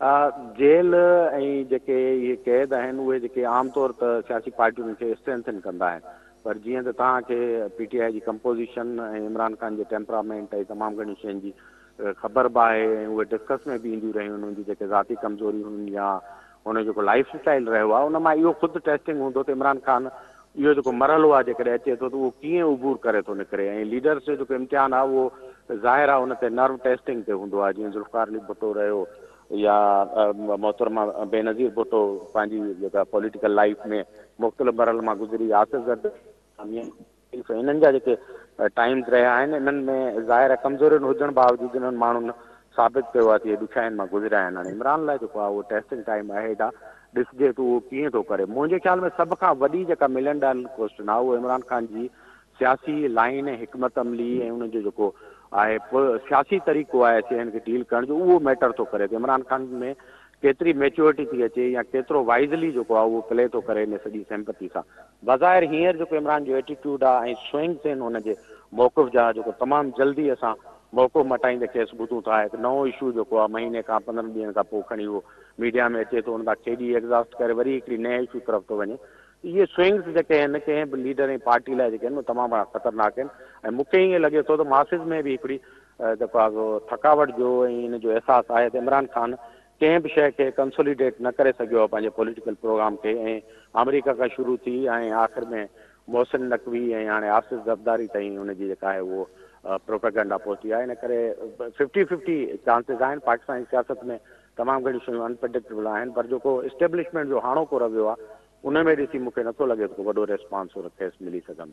जेल ऐं जेके इहे क़ैद आहिनि उहे जेके आमतौर त सियासी पार्टियुनि खे स्ट्रेंथन कंदा आहिनि, पर जीअं त तव्हांखे पी टी आई जी कंपोज़िशन ऐं इमरान ख़ान जे टेम्परामेंट ऐं तमामु घणी शयुनि जी ख़बर बि आहे ऐं उहे डिस्कस में बि ईंदियूं रहियूं, उन्हनि जी जेके ज़ाती कमज़ोरियूं हुयूं या हुन जेको लाइफ स्टाइल रहियो आहे उन मां इहो ख़ुदि टेस्टिंग हूंदो त इमरान ख़ान इहो जेको मरहलो आहे जेकॾहिं अचे थो त उहो कीअं उबूर करे थो निकिरे, ऐं लीडर्स जो जेको इम्तिहान आहे उहो ज़ाहिर आहे उन ते नर्व टेस्टिंग ते हूंदो आहे। जीअं ज़ुल्फ़िकार अली भुट्टो रहियो या मोहतरमा बेनज़ीर भुट्टो पंहिंजी जेका पॉलिटिकल लाइफ में मुख़्तलिफ़ मरहल मां गुज़री, आसिफ़ ज़रदारी, इन्हनि जा जेके टाइम्स रहिया आहिनि इन्हनि में ज़ाहिर आहे कमज़ोरियुनि हुजण बावजूदि इन्हनि माण्हुनि साबित कयो आहे कि ॾुखियाईनि मां गुज़रिया आहिनि। हाणे इमरान लाइ जेको आहे उहो टेस्टिंग टाइम आहे, हेॾा ॾिसजे त उहो कीअं थो करे। मुंहिंजे ख़्याल में सभ खां वॾी जेका मिलियन डॉलर क्वेश्चन आहे उहो इमरान ख़ान जी सियासी लाइन ऐं हिकमत अमली ऐं उनजो जेको आहे सियासी तरीक़ो आहे शयुनि खे डील करण जो, उहो मैटर थो करे त इमरान ख़ान में केतिरी मैच्योरिटी थी अचे या केतिरो वाइज़ली जेको आहे उहो प्ले थो करे इन सॼी सिंपैथी सां। बज़ाहिर हींअर जेको इमरान जो एटीट्यूड आहे ऐं स्विंग्स आहिनि हुनजे मौक़िफ़ जा, जेको तमामु जल्दी असां मौक़ो मटाईंदे केस ॿुधूं था, हिकु नओं इशू जेको आहे महीने खां पंद्रहंनि ॾींहंनि खां पोइ खणी उहो मीडिया में अचे थो, हुन खां खेॾी एग्ज़ॉस्ट करे वरी हिकिड़ी नए इशू तरफ़ थो वञे। इहे स्विंग्स जेके आहिनि कंहिं बि लीडर ऐं पार्टी लाइ जेके आहिनि तमामु घणा ख़तरनाक आहिनि ऐं मूंखे ईअं लॻे थो त मासिस में बि हिकिड़ी जेको आहे थकावट जो ऐं इन जो अहसासु आहे त इमरान ख़ान कंहिं बि शइ खे कंसोलिडेट न करे सघियो आहे पंहिंजे पॉलिटिकल प्रोग्राम खे, ऐं अमेरिका खां शुरू थी ऐं आख़िर में मोहसिन नक़वी ऐं हाणे आसिफ़ ज़रदारी ताईं हुनजी जेका आहे उहो प्रोपेगेंडा पहुची आहे। इन करे फिफ्टी फिफ्टी चांसिस आहिनि। पाकिस्तानी सियासत में तमामु घणी शयूं अनप्रेडिक्टेबल आहिनि, पर जेको इस्टेब्लिशमेंट जो हाणोको रवियो आहे उन में ॾिसी मूंखे नथो लॻे त वॾो रेस्पॉन्स खेसि मिली सघंदो।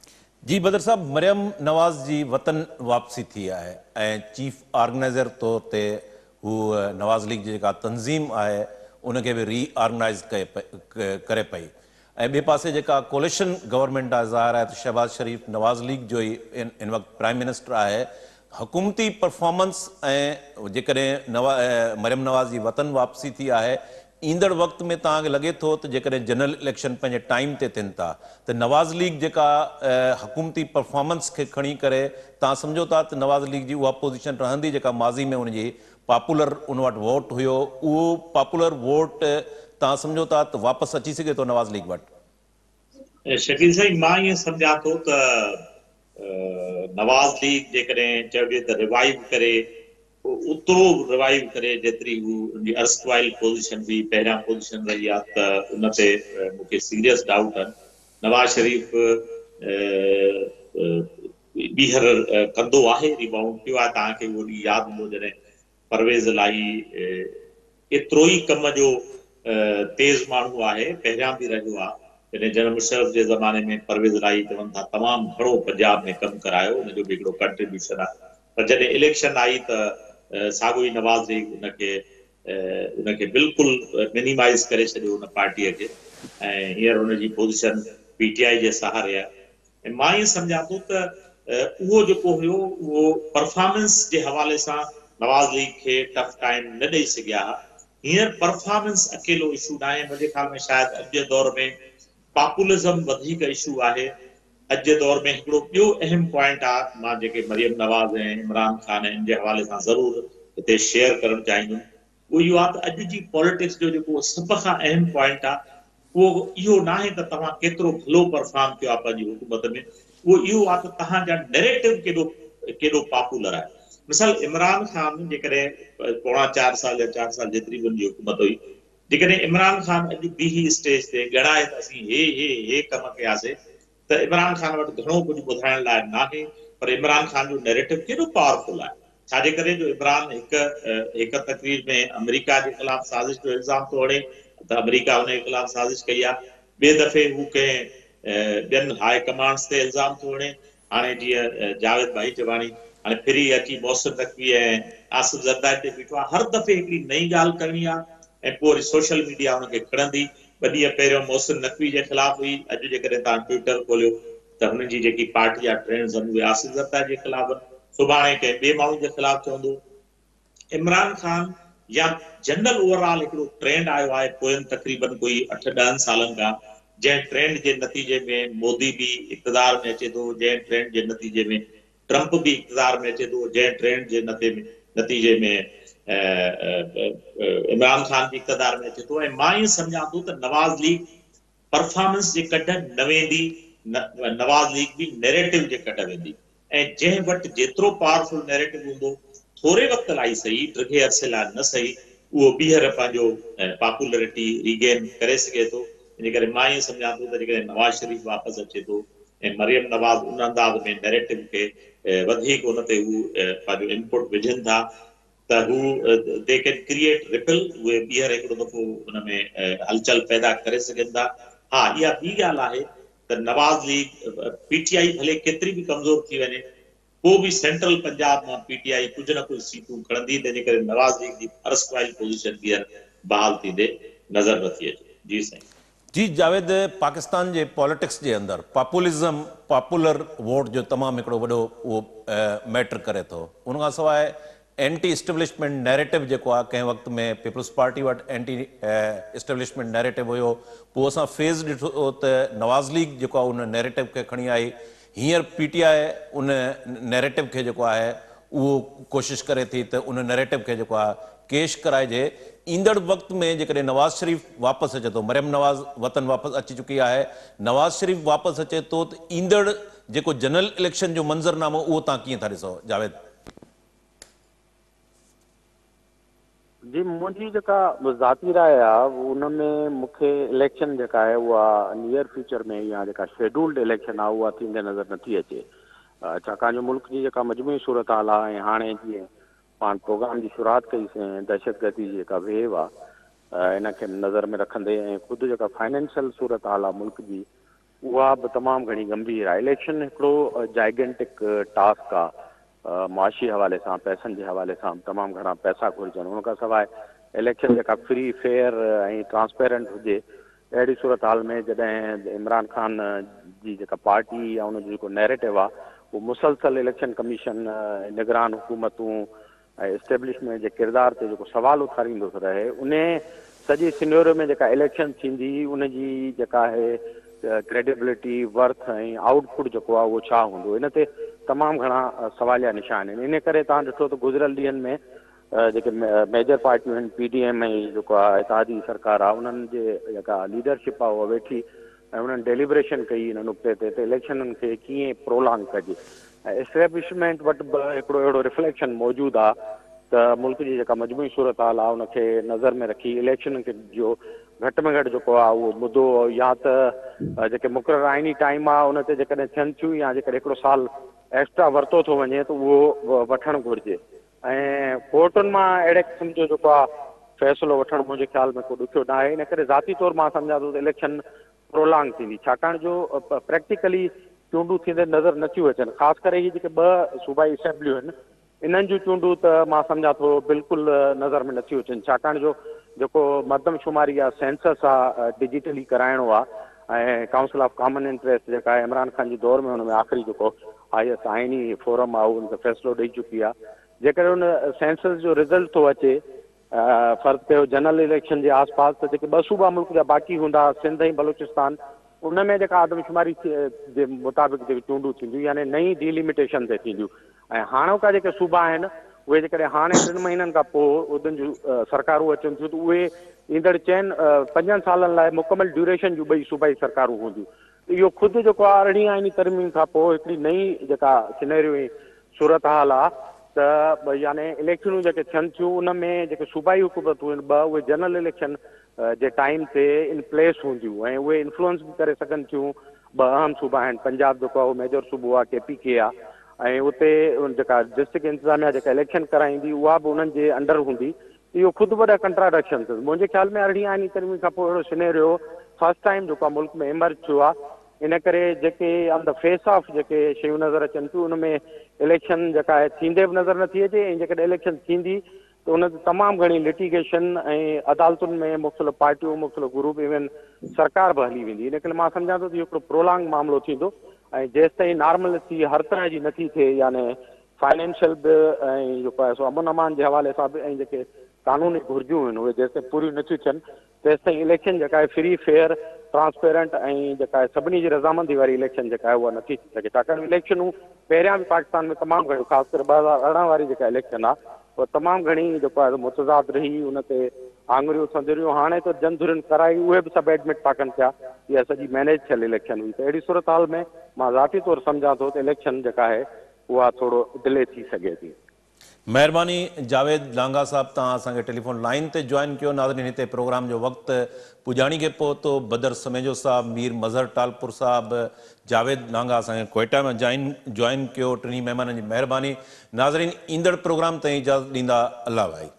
जी बदर साहब, मरियम नवाज़ जी वतन वापसी थी आहे ऐं चीफ ऑर्गेनाइज़र तौर ते हू नवाज़ लीग जी जेका तंज़ीम आहे उनखे बि रीऑर्गनाइज़ करे पई, ऐं ॿिए पासे जेका कोलिशन गवर्नमेंट आहे ज़ाहिर आहे त शहबाज़ शरीफ़ नवाज़ लीग जो ई इन इन वक़्तु प्राइम मिनिस्टर आहे। हुकूमती परफॉर्मेंस ऐं जेकॾहिं नवा मरियम नवाज़ जी वतन वापसी थी आहे, ईंदड़ वक़्त में तव्हांखे लॻे थो त जेकॾहिं जनरल इलेक्शन पंहिंजे टाइम ते थियनि था त नवाज़ लीग जेका हुकूमती परफॉर्मेंस खे खणी करे तव्हां सम्झो था त नवाज़ लीग जी उहा पोज़ीशन रहंदी जेका माज़ी में उनजी पॉपुलर उन वटि वोट हुयो, उहो पॉपुलर वोट तव्हां सम्झो था त वापसि अची सघे थो नवाज़ लीग वटि? शकील साईं, मां ईअं सम्झां थो त नवाज़ लीग जेकॾहिं चइजे त रिवाइव करे उतिरो रिवाइव करे जेतिरी हू उनजी अर्स्टवाइल पोज़ीशन हुई, पहिरियां पोज़ीशन रही आहे, त उन ते मूंखे सीरियस डाउट आहिनि। नवाज़ शरीफ़ ॿीहर कंदो आहे, रिबाउंड कयो आहे। तव्हांखे उहो ॾींहुं यादि हूंदो जॾहिं परवेज़ इलाही एतिरो ई कम जो तेज़ माण्हू आहे, पहिरियां बि रहियो आहे। जॾहिं जनरल मुशर्रफ जे ज़माने में परवेज़ इलाही चवनि था तमामु घणो पंजाब में कमु करायो, उनजो बि हिकिड़ो कंट्रीब्यूशन आहे। पर जॾहिं इलेक्शन आई त साॻियो ई नवाज़ लीग उनखे उनखे बिल्कुलु मिनिमाइज़ करे छॾियो उन पार्टीअ खे, ऐं हींअर उनजी पोज़ीशन पीटीआई जे सहारे आहे। ऐं मां ईअं सम्झां थो त उहो जेको हुयो उहो परफॉर्मेंस जे हवाले सां नवाज़ लीग खे टफ टाइम न ॾेई सघिया हुआ। हींअर परफॉर्मेंस अकेलो इशू न आहे, मुंहिंजे ख़्याल में शायदि अॼु जे दौर में पॉपुलिज़म वधीक इशू आहे। अॼु जे दौर में हिकिड़ो ॿियो अहम पॉइंट आहे, मां जेके मरियम नवाज़ ऐं इमरान ख़ान इन जे हवाले सां ज़रूरु हिते शेयर करणु चाहींदुमि, उहो इहो आहे त अॼु जी पॉलिटिक्स जो जेको सभ खां अहम पॉइंट आहे उहो इहो न आहे त तव्हां केतिरो भलो परफॉर्म कयो आहे पंहिंजी हुकूमत में, उहो इहो आहे त तव्हांजा नैरेटिव केॾो केॾो पॉपुलर आहे। मिसाल इमरान ख़ान जेकॾहिं पोणा चारि साल या चारि साल जेतिरी हुनजी हुकूमत हुई, जेकॾहिं इमरान ख़ान अॼु बीही स्टेज ते ॻणाए त असीं हे हे हे कम कयासीं, त इमरान ख़ान वटि घणो कुझु ॿुधाइण लाइ न आहे। पर इमरान ख़ान जो नैरेटिव केॾो पावरफुल आहे, छाजे करे जो इमरान हिकु हिकु तकरीर में अमेरिका जे ख़िलाफ़ साज़िश जो इल्ज़ाम थो हणे त अमेरिका हुन जे ख़िलाफ़ साज़िश कई आहे। ॿिए दफ़े हू कंहिं ॿियनि हाई कमांड्स ते इल्ज़ाम थो हणे। हाणे जीअं जावेद भाई चवाणी हाणे फिरी अची मोहसिन नक़वी ऐं आसिफ ज़रदारी ते बीठो आहे। हर दफ़े हिकिड़ी नई ॻाल्हि करणी आहे ऐं पोइ वरी सोशल मीडिया हुनखे खणंदी। ॿ ॾींहं पहिरियों मोहसिन नक़वी जे ख़िलाफ़ हुई, अॼु जेकॾहिं तव्हां ट्विटर खोलियो त हुनजी जेकी पार्टी जा ट्रेंड्स आहिनि उहे आसिफ ज़रदारी जे ख़िलाफ़ आहिनि, सुभाणे कंहिं ॿिए माण्हू जे ख़िलाफ़ चवंदो। इमरान ख़ान या जनरल ओवरऑल हिकिड़ो ट्रेंड आयो आहे पोयनि तक़रीबन कोई अठ ॾहनि सालनि खां, जंहिं ट्रेंड जे नतीजे में मोदी बि इक़्तिदार में अचे थो, जंहिं ट्रेंड जे नतीजे में ट्रंप बि इक़्तिदार में अचे थो, जंहिं ट्रेंड जे नतीजे में इमरान ख़ान बि इक़्तिदार में अचे थो। ऐं मां ईअं सम्झां थो त नवाज़ लीग परफॉर्मेंस जे कढ न वेंदी, नवाज़ लीग बि नैरेटिव जे कढ वेंदी। ऐं जंहिं वटि जेतिरो पावरफुल नैरेटिव हूंदो, थोरे वक़्त लाइ सही, ड्रिघे अरसे लाइ न सही, उहो ॿीहर पंहिंजो पॉपुलरिटी रीगेन करे सघे थो। इन करे मां ईअं सम्झां थो त जेकॾहिं नवाज़ शरीफ़ वापसि अचे थो ऐं मरियम नवाज़ उन अंदाज़ में नैरेटिव खे वधीक उन ते हू पंहिंजो इनपुट विझनि था त हू दे कैन क्रिएट रिपल, उहे ॿीहर हिकिड़ो दफ़ो हुन में हलचल पैदा करे सघनि था। हा, इहा ॿी ॻाल्हि आहे त नवाज़ लीग पीटीआई भले केतिरी बि कमज़ोर थी वञे, पोइ बि सेंट्रल पंजाब में पीटीआई कुछ न कुछ सीटूं खणंदी, तंहिंजे करे नवाज़ लीग जी अर्स्टवाइल पोज़ीशन ॿीहर बहाल थींदे नज़र नथी अचे। जी साईं। जी जावेद, पाकिस्तान जे पॉलिटिक्स जे अंदरि पॉपुलिज़म पॉपुलर वोट जो तमामु हिकिड़ो वॾो उहो मैटर करे थो। उनखां सवाइ एंटी इस्टेब्लिशमेंट नैरेटिव जेको आहे, कंहिं वक़्त में पीपल्स पार्टी वटि एंटी इस्टेब्लिशमेंट नैरेटिव हुयो, पोइ असां फेज़ ॾिठो त नवाज़ लीग जेको आहे उन नैरेटिव खे खणी आई। हींअर पीटीआई उन नैरेटिव खे जेको आहे उहो कोशिशि करे थी त उन नैरेटिव खे जेको आहे केश कराइजे। ईंदड़ वक़्त में जेकॾहिं नवाज़ शरीफ़ वापसि अचे थो, मरियम नवाज़ वतन वापसि अची चुकी आहे, नवाज़ शरीफ़ वापसि अचे थो, त ईंदड़ जेको जनरल इलेक्शन जो मंज़रनामो उहो तव्हां कीअं था ॾिसो जावेद? जी, मुंहिंजी जेका ज़ाती राय आहे उन में मूंखे इलेक्शन जेका आहे उहा नियर फ्यूचर में या जेका शेड्यूल्ड इलेक्शन आहे उहा थींदे नज़र नथी अचे, छाकाणि जो मुल्क जी जेका मजमूई सूरत हाल आहे ऐं हाणे जीअं पाण प्रोग्राम जी शुरूआत कईसीं दहशतगर्दी जी जेका वेव आहे इनखे नज़र में रखंदे ऐं ख़ुदि जेका फाइनेंशियल सूरत हाल आहे मुल्क जी उहा बि तमामु घणी गंभीर आहे। इलेक्शन हिकिड़ो जाइगेंटिक टास्क आहे, मुआशी हवाले सां, पैसनि जे हवाले सां तमामु घणा पैसा घुरिजनि। उन खां सवाइ इलेक्शन जेका फ्री फेयर ऐं ट्रांसपेरेंट हुजे, अहिड़ी सूरत हाल में जॾहिं इमरान ख़ान जी जेका पार्टी या उनजो जेको नैरेटिव आहे उहो मुसलसल इलेक्शन कमीशन, निगरान हुकूमतूं ऐं इस्टेब्लिशमेंट जे किरदार ते जेको सवाल उथारींदो थो रहे, उन सॼे सिनेरियो में जेका इलेक्शन थींदी उनजी जेका आहे क्रेडिबिलिटी वर्थ ऐं आउटपुट जेको आहे उहो छा हूंदो, इन ते तमामु घणा सवालिया निशान आहिनि। इन करे तव्हां ॾिठो त गुज़िरियल ॾींहंनि में जेके मेजर पार्टियूं आहिनि, पी डी एम ऐं जेको आहे इत्तेहादी सरकार आहे, उन्हनि जे जेका लीडरशिप आहे उहा वेठी ऐं उन्हनि डेलिब्रेशन कई इन नुक़्ते ते त इलेक्शननि खे कीअं प्रोलॉन्ग कजे। ऐं एस्टेब्लिशमेंट वटि बि हिकिड़ो अहिड़ो रिफ्लेक्शन मौजूदु आहे त मुल्क जी जेका मजमूई सूरत हाल आहे उनखे नज़र में रखी इलेक्शन खे जो घटि में घटि जेको आहे उहो मुदो या त जेके मुक़ररु आइनी टाइम आहे उन ते जेकॾहिं थियनि थियूं या जेकॾहिं हिकिड़ो साल एक्स्ट्रा वरितो थो वञे त उहो वठणु घुरिजे। ऐं कोर्टुनि मां अहिड़े क़िस्म जो जेको आहे फ़ैसिलो वठणु मुंहिंजे ख़्याल में को ॾुखियो न आहे। इन करे ज़ाती तौरु मां सम्झां थो त इलेक्शन प्रोलॉन्ग थींदी, छाकाणि जो प्रैक्टिकली चूंडूं थींदे नज़र नथियूं अचनि। ख़ासि करे हीअ जेके ॿ सूबाई असेंबलियूं आहिनि इन्हनि जूं चूंडूं त मां सम्झां थो बिल्कुलु नज़र में नथियूं अचनि, छाकाणि जो जेको मर्दमशुमारी आहे, सेंसस आहे, डिजिटली कराइणो आहे ऐं काउंसिल ऑफ कॉमन इंट्रस्ट जेका आहे इमरान ख़ान जी दौर में हुन में आख़िरी जेको आई एस आइनी फोरम आहे उन खे फ़ैसिलो ॾेई चुकी आहे। जेकॾहिं उन सेंसस जो रिज़ल्ट थो अचे फ़र्ज़ु कयो जनरल इलेक्शन जे आसपास, त जेके ॿ सूबा मुल्क जा बाक़ी हूंदा सिंध ऐं बलूचिस्तान, उन में जेका आदमशुमारी जे मुताबिक़ जेकी चूंडूं थींदियूं यानी नई डिलिमिटेशन ते थींदियूं। ऐं हाणोका जेके सूबा आहिनि उहे जेकॾहिं हाणे टिनि महीननि खां पोइ उन्हनि जूं सरकारूं अचनि थियूं त उहे ईंदड़ चइनि पंजनि सालनि लाइ मुकमल ड्यूरेशन जूं ॿई सूबाई सरकारूं हूंदियूं। इहो ख़ुदि जेको आहे अरिड़हीं आइनी तरमीम खां पोइ हिकिड़ी नई जेका सिनेरियो ऐं सूरत हाल आहे त यानी इलेक्शनूं जेके थियनि थियूं उन में जेके सूबाई हुकूमतूं आहिनि ॿ उहे जनरल इलेक्शन जे टाइम ते इन प्लेस हूंदियूं ऐं उहे इन्फ्लुएंस बि करे सघनि थियूं। ॿ अहम सूबा आहिनि, पंजाब जेको आहे उहो मेजर सूबो आहे, के पी के आहे, ऐं उते जेका डिस्ट्रिक्ट इंतिज़ामिया जेका इलेक्शन कराईंदी उहा बि उन्हनि जे अंडर हूंदी। इहो ख़ुदि वॾा कंट्राडक्शन अथसि। मुंहिंजे ख़्याल में अरिड़हीं आइनी तरमीम खां पोइ अहिड़ो सिनेरियो फर्स्ट टाइम जेको आहे मुल्क में इमर्ज थियो आहे। इन करे जेके ऑन द फेस ऑफ जेके शयूं नज़र अचनि थियूं उन में इलेक्शन जेका आहे थींदे बि नज़र नथी अचे ऐं जेकॾहिं इलेक्शन थींदी त उन ते तमामु घणी लिटिगेशन ऐं अदालतुनि में मुख़्तलिफ़ पार्टियूं मुख़्तलिफ़ ग्रुप इवन सरकार बि हली वेंदी। इन करे मां सम्झां थो त इहो हिकिड़ो प्रोलॉन्ग मामिलो थींदो ऐं जेसि ताईं नॉर्मलिटी हर तरह जी नथी थिए यानी फाइनेंशियल बि ऐं जेको आहे सो अमन अमान जे हवाले सां बि ऐं जेके कानूनी घुर्जियूं आहिनि उहे जेसि ताईं पूरियूं नथियूं थियनि तेसि ताईं इलेक्शन जेका आहे फ्री फेयर ट्रांसपेरेंट ऐं जेका आहे सभिनी जी रज़ामंदी वारी इलेक्शन जेका आहे उहा नथी थी सघे। छाकाणि इलेक्शनूं पहिरियां बि पाकिस्तान में तमामु घणियूं, ख़ासि करे ॿ हज़ार अरिड़हं वारी जेका इलेक्शन आहे उहा तमामु घणी जेको आहे मुतज़ाद रही, उन ते आङुरियूं संदरियूं। हाणे त जनधुरिन कराई उहे बि सभु एडमिट था कनि पिया, इहा सॼी मैनेज थियल इलेक्शन हुई। त अहिड़ी सूरत हाल में मां ज़ाती तौरु सम्झां थो त इलेक्शन जेका आहे उहा थोरो डिले थी सघे थी। महिरबानी जावेद लांगा साहब, तव्हां असांखे टेलीफोन लाइन ते जॉइन कयो। नाज़रीन, हिते प्रोग्राम जो वक़्तु पुॼाणी खे पहुतो। बदर समेजो साहब, मीर मज़हर टालपुर साहब, जावेद लांगा असांखे क्वेटा में जॉइन जॉइन कयो। टिनी महिमाननि जी महिरबानी। नाज़रीन, ईंदड़ प्रोग्राम ताईं इजाज़त ॾींदा। अल्लाह भाई।